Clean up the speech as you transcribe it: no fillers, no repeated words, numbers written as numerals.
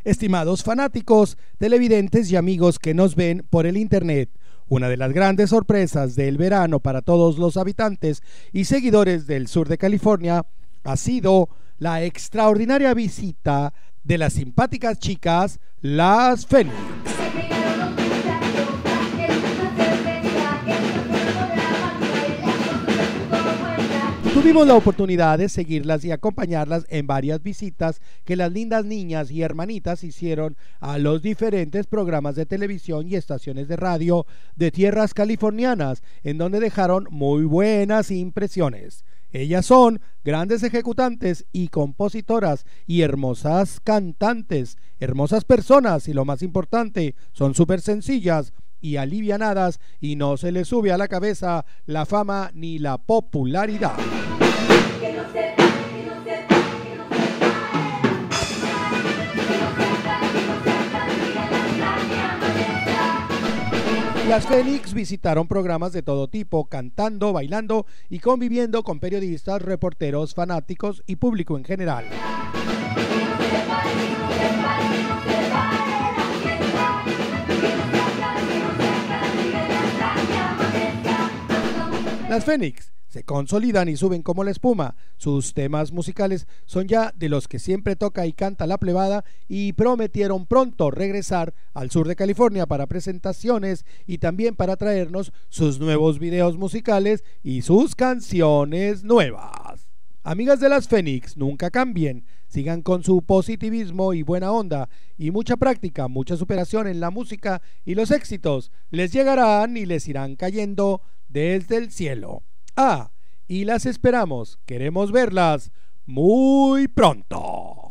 Estimados fanáticos, televidentes y amigos que nos ven por el internet, una de las grandes sorpresas del verano para todos los habitantes y seguidores del sur de California ha sido la extraordinaria visita de las simpáticas chicas, las Phoenix. Tuvimos la oportunidad de seguirlas y acompañarlas en varias visitas que las lindas niñas y hermanitas hicieron a los diferentes programas de televisión y estaciones de radio de tierras californianas, en donde dejaron muy buenas impresiones. Ellas son grandes ejecutantes y compositoras y hermosas cantantes, hermosas personas y lo más importante, son súper sencillas y alivianadas y no se les sube a la cabeza la fama ni la popularidad. Las Phoenix visitaron programas de todo tipo, cantando, bailando y conviviendo con periodistas, reporteros, fanáticos y público en general. Las Phoenix se consolidan y suben como la espuma. Sus temas musicales son ya de los que siempre toca y canta la plebada y prometieron pronto regresar al sur de California para presentaciones y también para traernos sus nuevos videos musicales y sus canciones nuevas. Amigas de las Phoenix, nunca cambien, sigan con su positivismo y buena onda y mucha práctica, mucha superación en la música y los éxitos les llegarán y les irán cayendo desde el cielo. Y las esperamos, queremos verlas muy pronto.